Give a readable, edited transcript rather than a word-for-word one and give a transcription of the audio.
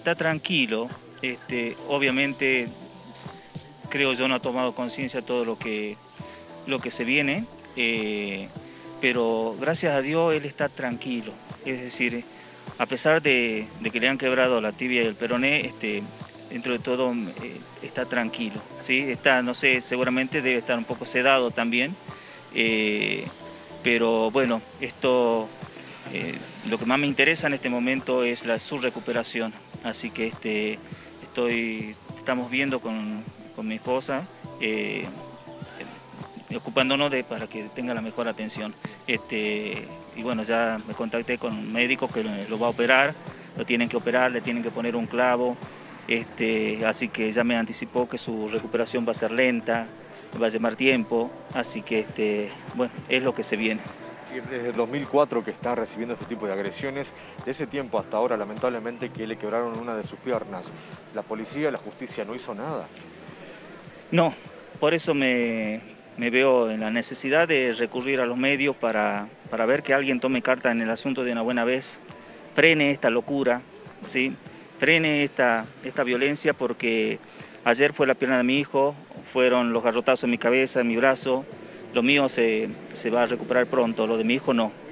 está tranquilo. Obviamente, creo yo no ha tomado conciencia de todo lo que se viene, pero gracias a Dios él está tranquilo. Es decir, a pesar de que le han quebrado la tibia y el peroné, dentro de todo está tranquilo, ¿sí? Está, no sé, seguramente debe estar un poco sedado también, pero bueno, lo que más me interesa en este momento es su recuperación, así que estamos viendo con mi esposa, ocupándonos para que tenga la mejor atención. Y bueno, ya me contacté con un médico que lo va a operar, lo tienen que operar, le tienen que poner un clavo, así que ya me anticipó que su recuperación va a ser lenta, va a llevar tiempo, así que bueno, es lo que se viene. Y desde el 2004 que está recibiendo este tipo de agresiones, de ese tiempo hasta ahora, lamentablemente, que le quebraron una de sus piernas. ¿La policía, la justicia no hizo nada? No, por eso me veo en la necesidad de recurrir a los medios para ver que alguien tome carta en el asunto de una buena vez, frene esta locura, ¿sí? Frene esta violencia, porque ayer fue la pierna de mi hijo, fueron los garrotazos en mi cabeza, en mi brazo. Lo mío se va a recuperar pronto, lo de mi hijo no.